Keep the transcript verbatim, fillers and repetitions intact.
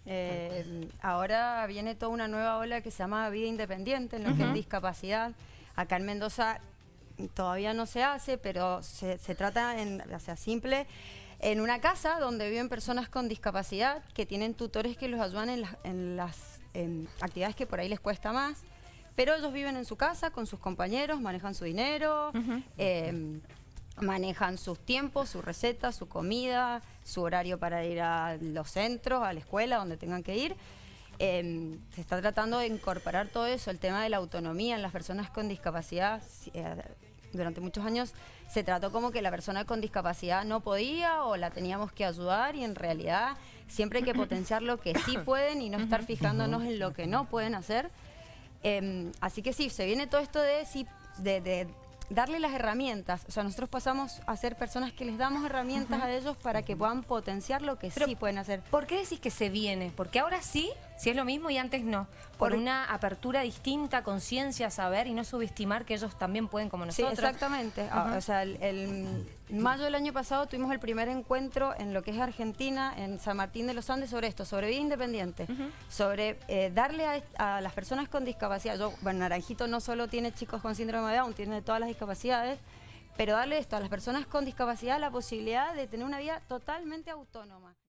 Eh, ahora viene toda una nueva ola que se llama vida independiente, en lo uh-huh. que es discapacidad. Acá en Mendoza todavía no se hace, pero se, se trata, en, o sea, simple, en una casa donde viven personas con discapacidad que tienen tutores que los ayudan en las, en las en actividades que por ahí les cuesta más, pero ellos viven en su casa con sus compañeros, manejan su dinero, uh-huh. eh, manejan sus tiempos, su receta, su comida, su horario para ir a los centros, a la escuela, donde tengan que ir. Eh, se está tratando de incorporar todo eso, el tema de la autonomía en las personas con discapacidad. Eh, durante muchos años se trató como que la persona con discapacidad no podía o la teníamos que ayudar, y en realidad siempre hay que potenciar lo que sí pueden y no estar fijándonos en lo que no pueden hacer. Eh, así que sí, se viene todo esto de, sí, de, de darle las herramientas. O sea, nosotros pasamos a ser personas que les damos herramientas uh-huh. a ellos para que puedan potenciar lo que Pero, sí pueden hacer. ¿Por qué decís que se viene? Porque ahora sí, si es lo mismo y antes no. Por, Por una apertura distinta, conciencia, saber y no subestimar que ellos también pueden como nosotros. Sí, exactamente. Uh-huh. O sea, el, el mayo del año pasado tuvimos el primer encuentro en lo que es Argentina, en San Martín de los Andes, sobre esto, sobre vida independiente, uh-huh. sobre eh, darle a, a las personas con discapacidad. Yo, bueno, Naranjito no solo tiene chicos con síndrome de Down, tiene todas las discapacidades, pero darle esto a las personas con discapacidad la posibilidad de tener una vida totalmente autónoma.